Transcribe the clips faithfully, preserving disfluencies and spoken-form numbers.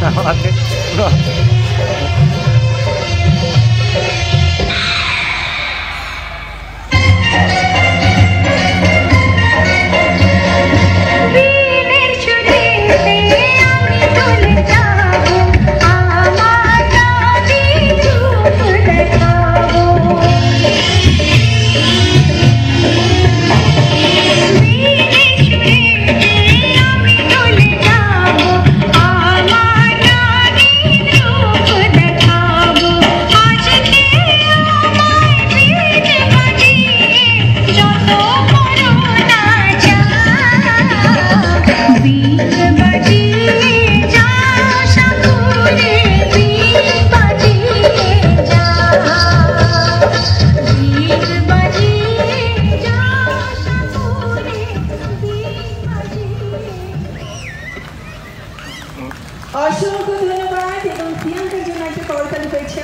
অসংখ্য ধন্যবাদ এবং প্রিয়াঙ্কার জন্য একটা করতালি হয়েছে।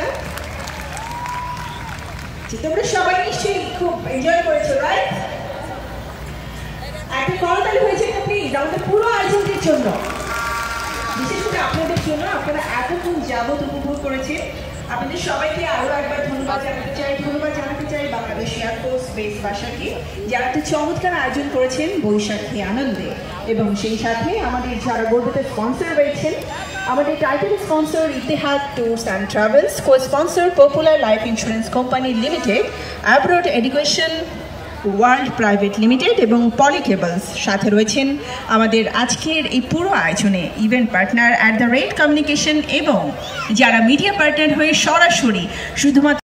তোমরা সবাই নিশ্চয়ই খুব এনজয় করেছো, রাইট? একটা করতালি হয়েছে না প্লিজ আমাদের পুরো আয়োজনের জন্য, বিশেষ করে আপনাদের জন্য। আপনারা এতক্ষণ যাবত উপভোগ করেছেন, আপনাদের সবাইকে আরো একবার ধন্যবাদ জানাতে চাই। ধন্যবাদ জানাতে চাই বাংলাদেশ এয়ারফোর্স বেস বাসাকে, যারা একটা চমৎকার আয়োজন করেছেন বৈশাখী আনন্দে। এবং সেই সাথে আমাদের যারা গর্বিত স্পন্সর রয়েছেন, আমাদের title sponsor Etihad tours and travels, co sponsor popular life insurance company limited, abroad education world private limited এবং পলি কেবলস। সাথে রয়েছেন আমাদের আজকের এই পুরো আয়োজনে event partner at the rate communication এবং যারা মিডিয়া পার্টনার হয়ে সরাসরি শুধুমাত্র